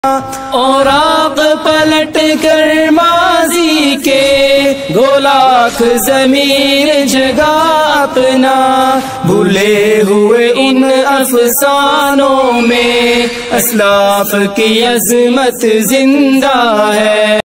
और आप पलट कर माजी के गोलाख ज़मीर जगा अपना, भूले हुए उन अफसानों में अस्लाफ की अजमत जिंदा है।